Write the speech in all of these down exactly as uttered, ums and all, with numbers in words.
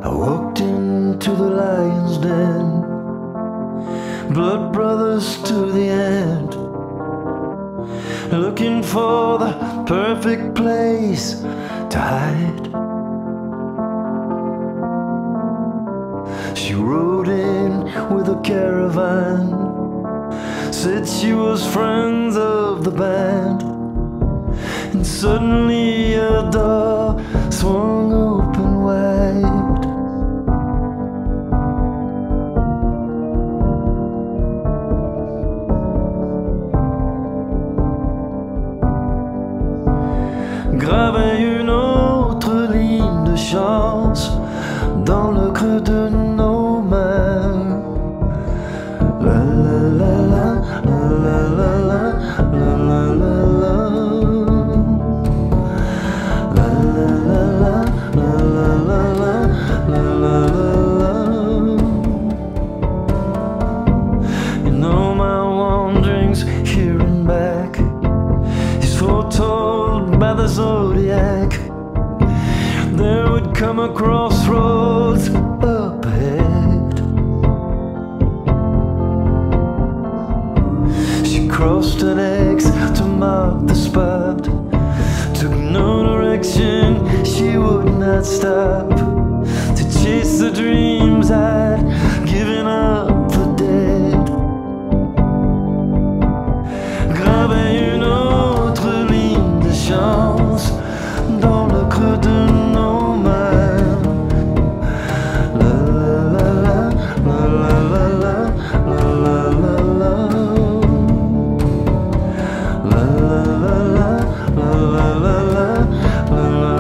I walked into the lion's den, blood brothers to the end, looking for the perfect place to hide. She rode in with a caravan, said she was friends of the band, and suddenly a door swung open wide. Gravait une autre ligne de chance dans le creux de nos mains. La la la la la la la la la la la la la la la la la la la. You know my wanderings here and back is foretold by the zodiac. There would come a crossroads up ahead. She crossed an X to mark the spot, took no direction, she would not stop to chase the dreams I'd given up for dead. Gravait une autre ligne de chance dans le creux de nos mains. La la la la la la la la la la la la la la la la.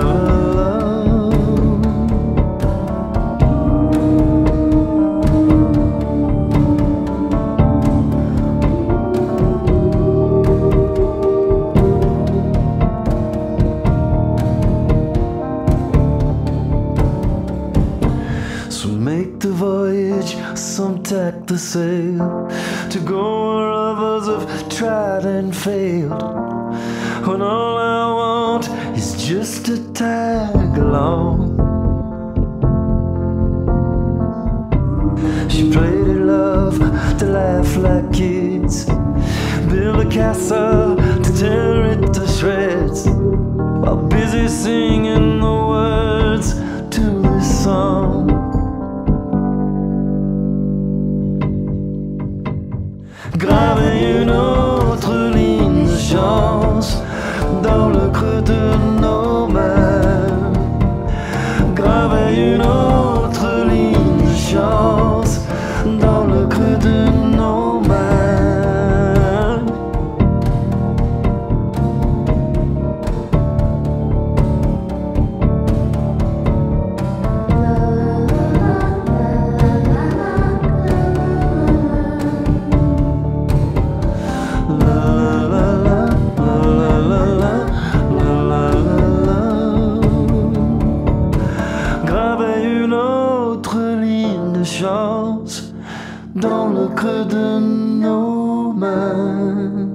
So make the voyage, some tack the sail, to go where others have tried and failed, when all I want is just to tag along. She played at love to laugh like kids, build a castle to tear it to shreds, while busy singing the words to this song. Gravait une autre ligne de chance dans le creux de nos mains. Gravait une autre ligne de chance dans le creux de nos mains. Chance dans le creux de nos mains.